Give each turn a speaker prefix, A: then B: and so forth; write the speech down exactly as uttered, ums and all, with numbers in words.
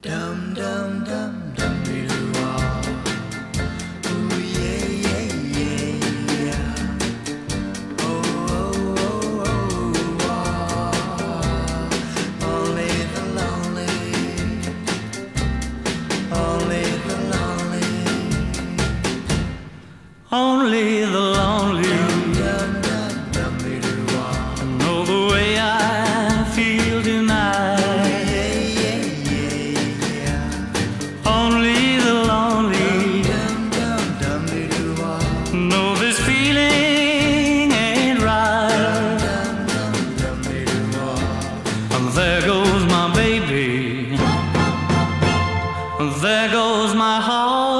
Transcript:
A: Dum dum dum dum dee doo wah. Ooh yeah yeah yeah yeah. Oh oh oh oh wah. Only the lonely, only the lonely,
B: Only the lonely
A: dum dum dum dee doo wah.
B: know the way I feel tonight.
A: Yeah yeah yeah yeah.
B: Only the lonely
A: Dum dum dum dee doo wah.
B: know this feeling ain't right.
A: Dum dum dum dee doo wah.
B: And there goes my baby, and there goes my heart.